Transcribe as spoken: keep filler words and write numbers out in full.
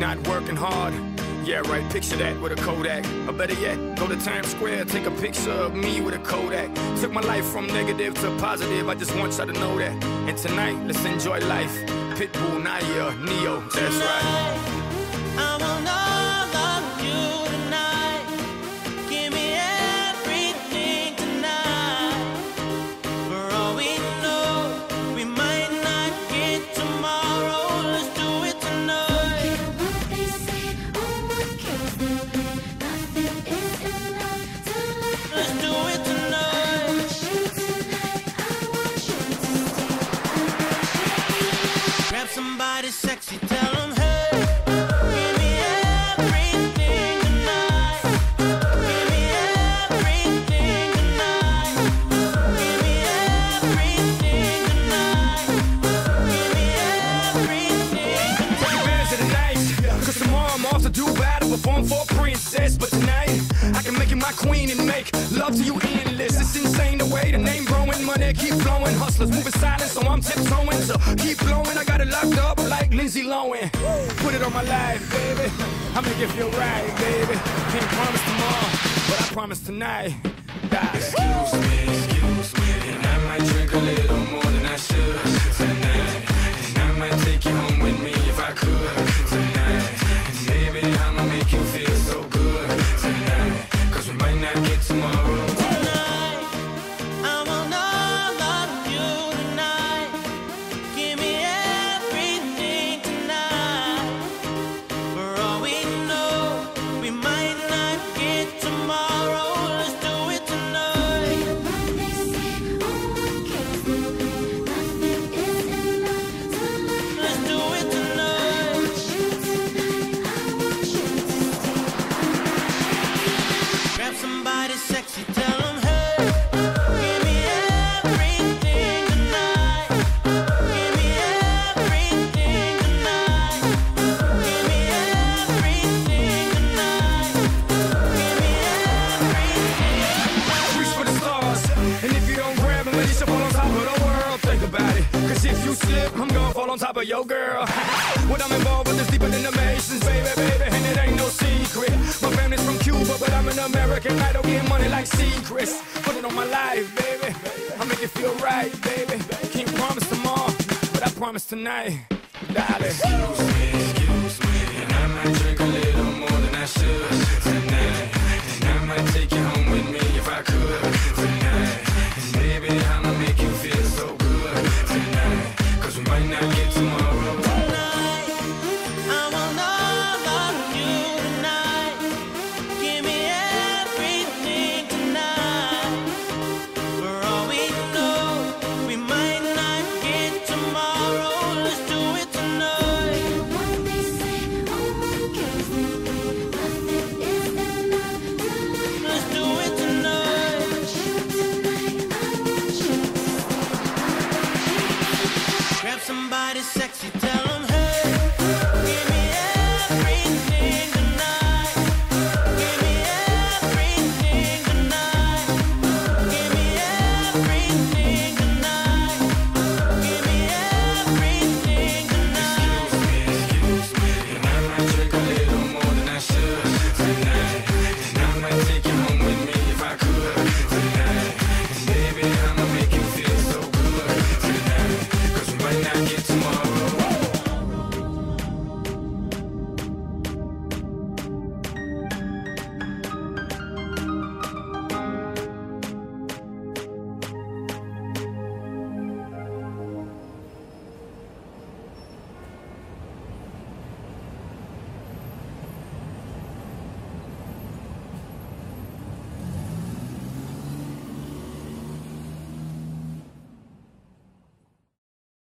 not working hard. Yeah, right, picture that with a Kodak. Or better yet, go to Times Square, take a picture of me with a Kodak. Took my life from negative to positive, I just want y'all to know that. And tonight, let's enjoy life. Pitbull, Naya, Neo, that's right. I want all of you tonight. Give me everything tonight. For all we know, we might not get tomorrow. Let's do it tonight. What they say, oh, what kills them, nothing is enough to live. Let's do it tonight. I want you tonight, I want you to stay. Grab somebody sexy, tell them hey. Give me everything tonight. Give me everything tonight. Give me everything tonight. Give me everything Take advantage of the night, cause tomorrow I'm off to do battle, perform for a princess. But tonight, I can make you my queen and make love to you endless. It's insane the way the name growing, money keep flowing. Hustlers moving silent, so I'm tiptoeing. So keep blowing, I got it locked up like Lindsay Lohan. Put it on my life, baby, I make it feel right, baby. Can't promise tomorrow, but I promise tonight. Die. Excuse me, excuse me, and I might drink a little more than I should tonight. And I might take you home with me if I could tonight. And baby, I'ma make you feel so good tonight, cause we might not get tomorrow. tonight. I want all of you tonight. Give me everything tonight. For all we know, we might not get tomorrow. Let's do it tonight. What they say, oh, what kills them, nothing is enough to live. Let's do it I tonight. want you tonight, I want you to stay. Grab somebody sexy, tell them hey. Give me everything tonight. Give me everything tonight. Give me everything tonight. Give me everything. Reach for the stars, and if you don't grab them, ladies, you'll fall on top of the world. Think about it, cause if you slip, I'm gonna fall on top of your girl. What I'm involved with is deeper than the Masons, baby, baby, and it ain't no secret. My family's from Cuba, but I'm an American idol, getting money like secrets. Put it on my life, baby, I make it feel right, baby. Can't promise tomorrow, but I promise tonight, darling. Excuse me.